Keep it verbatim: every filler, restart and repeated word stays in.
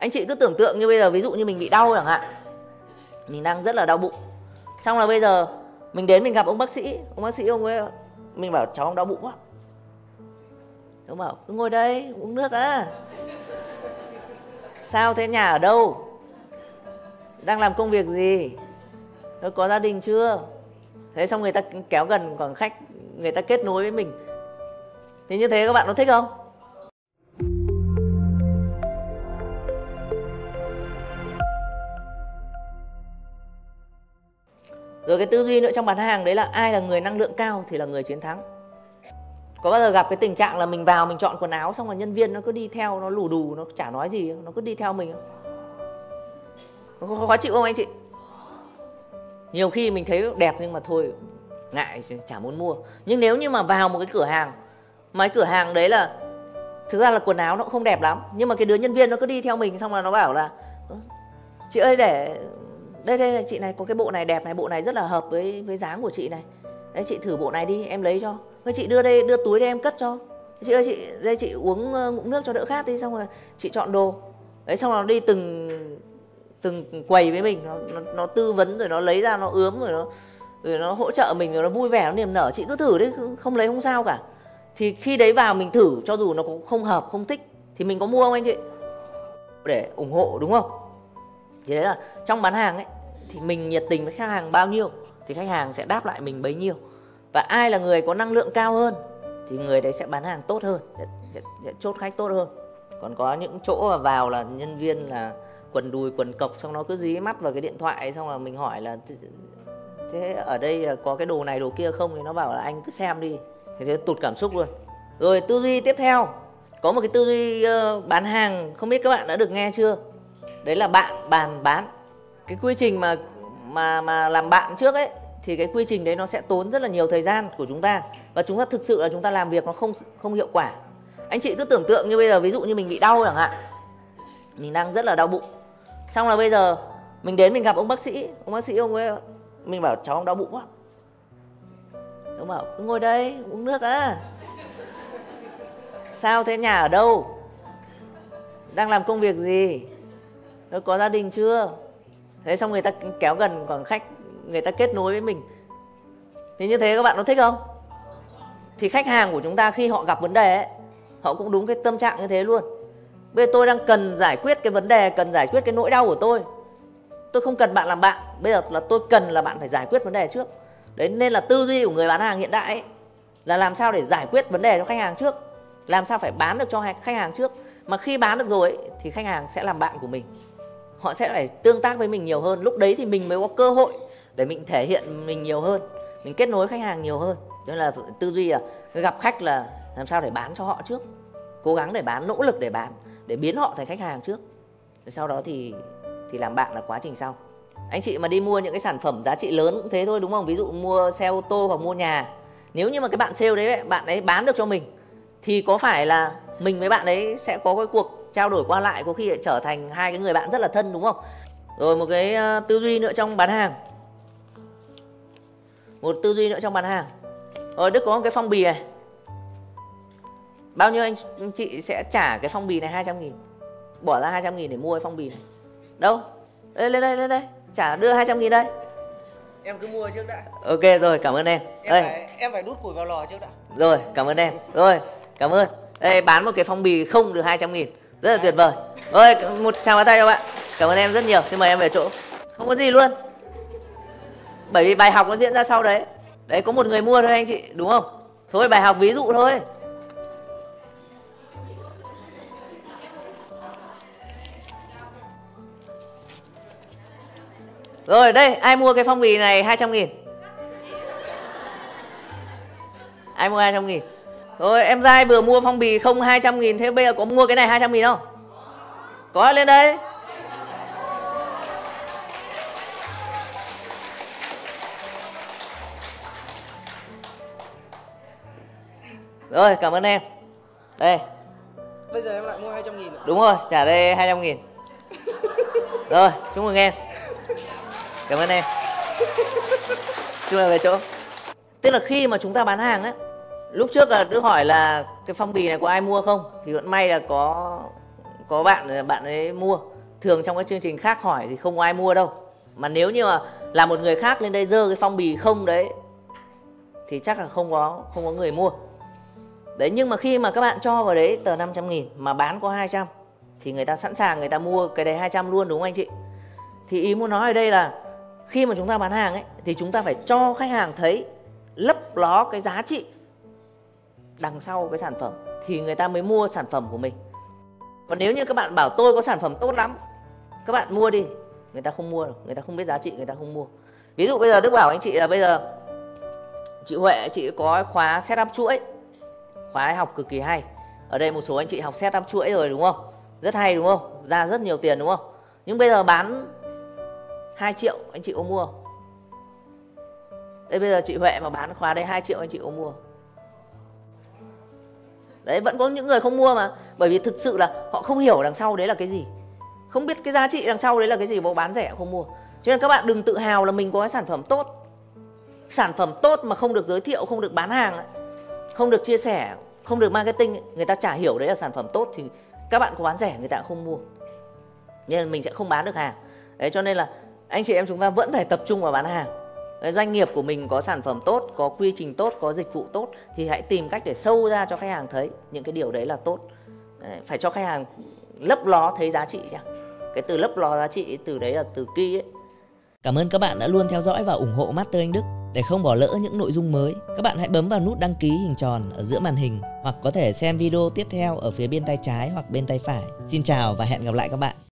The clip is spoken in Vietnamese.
Anh chị cứ tưởng tượng như bây giờ ví dụ như mình bị đau chẳng hạn, mình đang rất là đau bụng, xong là bây giờ mình đến mình gặp ông bác sĩ, ông bác sĩ ông ấy, mình bảo cháu ông đau bụng quá, ông bảo cứ ngồi đây uống nước đã. Sao thế, nhà ở đâu, đang làm công việc gì, có gia đình chưa? Thế xong người ta kéo gần, còn khách người ta kết nối với mình. Thì như thế các bạn có thích không? Rồi cái tư duy nữa trong bán hàng đấy là ai là người năng lượng cao thì là người chiến thắng. Có bao giờ gặp cái tình trạng là mình vào mình chọn quần áo xong rồi nhân viên nó cứ đi theo, nó lù đù, nó chả nói gì, nó cứ đi theo mình không? Khó, khó chịu không anh chị? Nhiều khi mình thấy đẹp nhưng mà thôi ngại, chả muốn mua. Nhưng nếu như mà vào một cái cửa hàng, mà cái cửa hàng đấy là thực ra là quần áo nó cũng không đẹp lắm, nhưng mà cái đứa nhân viên nó cứ đi theo mình, xong là nó bảo là chị ơi, để đây đây là chị này có cái bộ này đẹp này, bộ này rất là hợp với với dáng của chị này, đấy chị thử bộ này đi em lấy cho. Thôi chị đưa đây, đưa túi đây em cất cho. Chị ơi, chị đây chị uống ngụm nước cho đỡ khát đi, xong rồi chị chọn đồ. Đấy, xong rồi nó đi từng từng quầy với mình, nó, nó, nó tư vấn rồi nó lấy ra, nó ướm rồi nó rồi nó hỗ trợ mình, rồi nó vui vẻ, nó niềm nở. Chị cứ thử đi, không lấy không sao cả. Thì khi đấy vào mình thử, cho dù nó cũng không hợp, không thích thì mình có mua không anh chị? Để ủng hộ đúng không? Thì đấy là trong bán hàng ấy, thì mình nhiệt tình với khách hàng bao nhiêu thì khách hàng sẽ đáp lại mình bấy nhiêu. Và ai là người có năng lượng cao hơn thì người đấy sẽ bán hàng tốt hơn, sẽ, sẽ, sẽ chốt khách tốt hơn. Còn có những chỗ mà vào là nhân viên là quần đùi quần cộc, xong nó cứ dí mắt vào cái điện thoại, xong là mình hỏi là thế ở đây có cái đồ này đồ kia không, thì nó bảo là anh cứ xem đi. Thế thế tụt cảm xúc luôn. Rồi tư duy tiếp theo, có một cái tư duy uh, bán hàng, không biết các bạn đã được nghe chưa? Đấy là bạn bàn bán. Cái quy trình mà mà mà làm bạn trước ấy, thì cái quy trình đấy nó sẽ tốn rất là nhiều thời gian của chúng ta, và chúng ta thực sự là chúng ta làm việc nó không không hiệu quả. Anh chị cứ tưởng tượng như bây giờ ví dụ như mình bị đau chẳng hạn, mình đang rất là đau bụng, xong là bây giờ mình đến mình gặp ông bác sĩ, ông bác sĩ ông ấy, mình bảo cháu ông đau bụng quá, ông bảo cứ ngồi đây uống nước đã. Sao thế, nhà ở đâu, đang làm công việc gì, có gia đình chưa? Thế xong người ta kéo gần, còn khách người ta kết nối với mình. Thì như thế các bạn có thích không? Thì khách hàng của chúng ta khi họ gặp vấn đề ấy, họ cũng đúng cái tâm trạng như thế luôn. Bây giờ tôi đang cần giải quyết cái vấn đề, cần giải quyết cái nỗi đau của tôi. Tôi không cần bạn làm bạn, bây giờ là tôi cần là bạn phải giải quyết vấn đề trước. Đấy, nên là tư duy của người bán hàng hiện đại ấy, là làm sao để giải quyết vấn đề cho khách hàng trước, làm sao phải bán được cho khách hàng trước. Mà khi bán được rồi ấy, thì khách hàng sẽ làm bạn của mình, họ sẽ phải tương tác với mình nhiều hơn. Lúc đấy thì mình mới có cơ hội để mình thể hiện mình nhiều hơn, mình kết nối khách hàng nhiều hơn. Cho nên là tư duy là gặp khách là làm sao để bán cho họ trước, cố gắng để bán, nỗ lực để bán, để biến họ thành khách hàng trước. Sau đó thì thì làm bạn là quá trình sau. Anh chị mà đi mua những cái sản phẩm giá trị lớn cũng thế thôi đúng không? Ví dụ mua xe ô tô hoặc mua nhà, nếu như mà cái bạn sale đấy, bạn ấy bán được cho mình, thì có phải là mình với bạn ấy sẽ có cái cuộc trao đổi qua lại, có khi lại trở thành hai cái người bạn rất là thân đúng không? Rồi một cái uh, tư duy nữa trong bán hàng, một tư duy nữa trong bán hàng. Rồi Đức có một cái phong bì này, bao nhiêu anh, anh chị sẽ trả cái phong bì này hai trăm nghìn, bỏ ra hai trăm nghìn để mua cái phong bì này. Đâu? Đây, lên đây, lên đây, trả, đưa hai trăm nghìn đây. Em cứ mua trước đã. Ok rồi, cảm ơn em. Em đây. phải, em phải đút củi vào lò trước đã. Rồi, cảm ơn em. Rồi, cảm ơn. Đây, bán một cái phong bì không được hai trăm nghìn, rất là tuyệt vời. Rồi, một tràng pháo tay cho bạn. Cảm ơn em rất nhiều, xin mời em về chỗ. Không có gì luôn, bởi vì bài học nó diễn ra sau đấy. Đấy, có một người mua thôi anh chị, đúng không? Thôi, bài học ví dụ thôi. Rồi, đây, ai mua cái phong bì này hai trăm nghìn? Ai mua hai trăm nghìn? Rồi, em Giai vừa mua phong bì không hai trăm nghìn, thế bây giờ có mua cái này hai trăm nghìn không? Có, lên đây. Rồi, cảm ơn em. Đây. Bây giờ em lại mua hai trăm nghìn. Đúng rồi, trả đây hai trăm nghìn. Rồi, chúc mừng em. Cảm ơn em. Chúc mừng về chỗ. Tức là khi mà chúng ta bán hàng á, lúc trước là Đức hỏi là cái phong bì này có ai mua không, thì vẫn may là có có bạn bạn ấy mua. Thường trong các chương trình khác hỏi thì không có ai mua đâu. Mà nếu như mà là một người khác lên đây giơ cái phong bì không đấy thì chắc là không có không có người mua. Đấy, nhưng mà khi mà các bạn cho vào đấy tờ năm trăm nghìn mà bán có hai trăm thì người ta sẵn sàng người ta mua cái đấy hai trăm luôn, đúng không anh chị? Thì ý muốn nói ở đây là khi mà chúng ta bán hàng ấy thì chúng ta phải cho khách hàng thấy, lấp ló cái giá trị đằng sau cái sản phẩm thì người ta mới mua sản phẩm của mình. Còn nếu như các bạn bảo tôi có sản phẩm tốt lắm, các bạn mua đi, người ta không mua đâu, người ta không biết giá trị, người ta không mua. Ví dụ bây giờ Đức bảo anh chị là bây giờ chị Huệ chị có khóa setup chuỗi, khóa học cực kỳ hay. Ở đây một số anh chị học setup chuỗi rồi đúng không? Rất hay đúng không? Ra rất nhiều tiền đúng không? Nhưng bây giờ bán hai triệu anh chị có mua? Đây bây giờ chị Huệ mà bán khóa đây hai triệu anh chị có mua? Đấy, vẫn có những người không mua mà. Bởi vì thực sự là họ không hiểu đằng sau đấy là cái gì, không biết cái giá trị đằng sau đấy là cái gì, bố bán rẻ không mua. Cho nên các bạn đừng tự hào là mình có cái sản phẩm tốt. Sản phẩm tốt mà không được giới thiệu, không được bán hàng, không được chia sẻ, không được marketing, người ta chả hiểu đấy là sản phẩm tốt thì các bạn có bán rẻ người ta cũng không mua. Nên mình sẽ không bán được hàng. Đấy, cho nên là anh chị em chúng ta vẫn phải tập trung vào bán hàng. Đấy, doanh nghiệp của mình có sản phẩm tốt, có quy trình tốt, có dịch vụ tốt thì hãy tìm cách để sâu ra cho khách hàng thấy những cái điều đấy là tốt. Đấy, phải cho khách hàng lấp ló thấy giá trị nhá. Cái từ lấp ló giá trị, từ đấy là từ key ấy. Cảm ơn các bạn đã luôn theo dõi và ủng hộ Master Anh Đức. Để không bỏ lỡ những nội dung mới, các bạn hãy bấm vào nút đăng ký hình tròn ở giữa màn hình hoặc có thể xem video tiếp theo ở phía bên tay trái hoặc bên tay phải. Xin chào và hẹn gặp lại các bạn.